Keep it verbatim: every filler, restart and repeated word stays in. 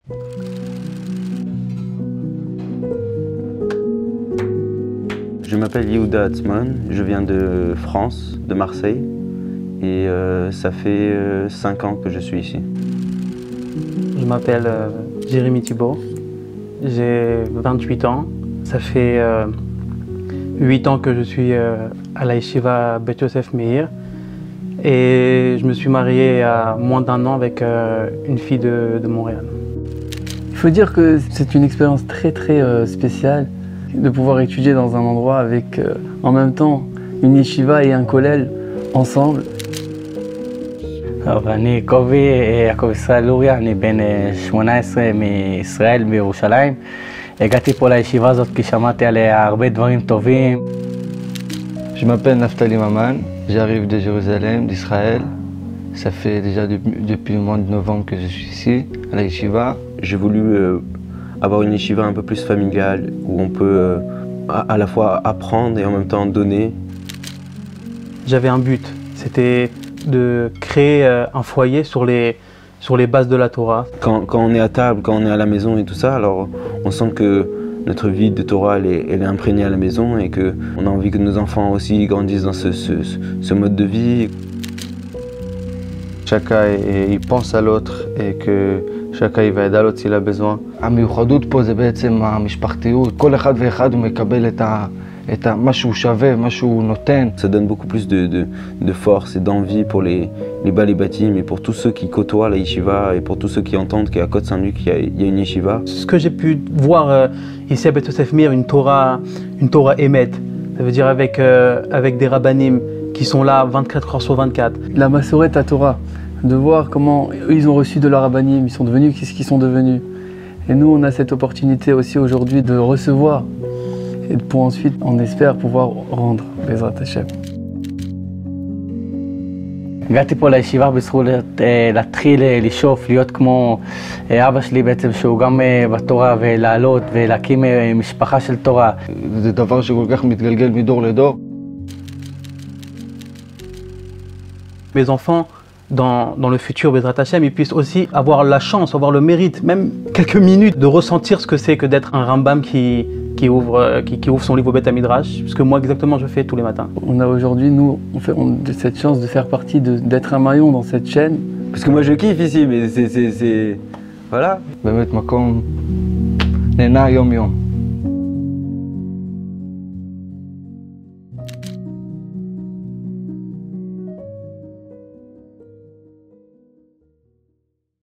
Je m'appelle Yehuda Hatzman, je viens de France, de Marseille, et euh, ça fait euh, cinq ans que je suis ici. Je m'appelle euh, Jérémy Thibault, j'ai vingt-huit ans. Ça fait euh, huit ans que je suis euh, à la Yeshiva Beth Yosef Meir et je me suis marié à moins d'un an avec euh, une fille de, de Montréal. Il faut dire que c'est une expérience très très euh, spéciale de pouvoir étudier dans un endroit avec euh, en même temps une yeshiva et un kollel ensemble. אני קובי, יעקב ישראל לוריה, אני בן שמונה עשרה מישראל בירושלים. הגעתי פה לישיבה הזאת כי שמעתי עליה הרבה דברים טובים. Je m'appelle Naftali Maman, j'arrive de Jérusalem, d'Israël. Ça fait déjà depuis, depuis le mois de novembre que je suis ici, à la yeshiva. J'ai voulu euh, avoir une yeshiva un peu plus familiale, où on peut euh, à, à la fois apprendre et en même temps donner. J'avais un but, c'était de créer euh, un foyer sur les, sur les bases de la Torah. Quand, quand on est à table, quand on est à la maison et tout ça, alors on sent que notre vie de Torah elle est, elle est imprégnée à la maison et qu'on a envie que nos enfants aussi grandissent dans ce, ce, ce mode de vie. Chacun il pense à l'autre et que chacun il va aider l'autre s'il a besoin. המיוחדות פה זה בעצם המשפחתיות. כל אחד ואחד הוא מקבל את ה... את מה שהוא שווה, מה שהוא נותן. Ça donne beaucoup plus de, de, de force et d'envie pour les, les Bali Batim et pour tous ceux qui côtoient la yeshiva et pour tous ceux qui entendent qu'à Côte Saint-Luc il y a, il y a une yeshiva. Ce que j'ai pu voir euh, ici à Beth Yosef Meir, une Torah, une Torah émet, ça veut dire avec, euh, avec des rabbanim qui sont là vingt-quatre heures sur vingt-quatre. La Massoret à Torah, de voir comment ils ont reçu de leur rabbanim, ils sont devenus qu'est-ce qu'ils sont devenus. Et nous on a cette opportunité aussi aujourd'hui de recevoir. Et pour ensuite, on espère pouvoir rendre, Bezrat Hashem. הגעתי פה לישיבה בזכות להתחיל לשאוף, להיות כמו אבא שלי בעצם, שהוא גם בתורה, ולעלות ולהקים משפחה של תורה. זה דבר שכל כך מתגלגל מדור לדור. Mes enfants, dans, dans le futur Bezrat Hashem, ils puissent aussi avoir la chance, avoir le mérite, même quelques minutes, de ressentir ce que c'est que d'être un Rambam qui, qui, ouvre, qui, qui ouvre son livre au Beth Midrash, ce que moi exactement je fais tous les matins. On a aujourd'hui, nous, on fait on, cette chance de faire partie, d'être un maillon dans cette chaîne. Parce que moi je kiffe ici, mais c'est... Voilà. באמת מקום נהנה יום יום.